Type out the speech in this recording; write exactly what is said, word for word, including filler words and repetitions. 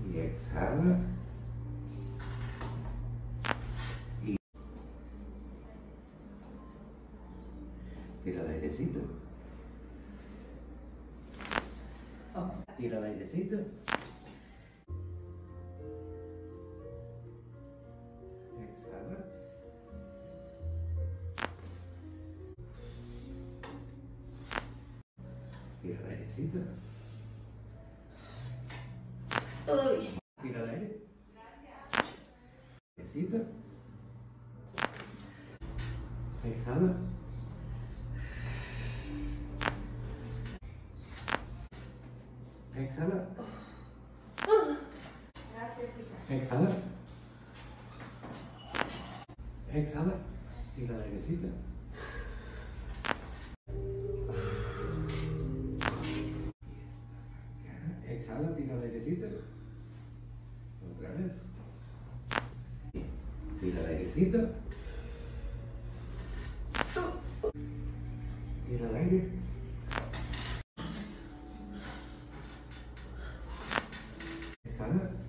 Y exhala. Y tira el airecito. Tira el airecito. Exhala. Tira el airecito. Uy. Tira el aire. Airecito. Exhala. Exhala. Exhala. Exhala. Tira el airecito. Exhala, tira el airecito. Otra vez. Tira el airecito. Tira el aire. Exhala.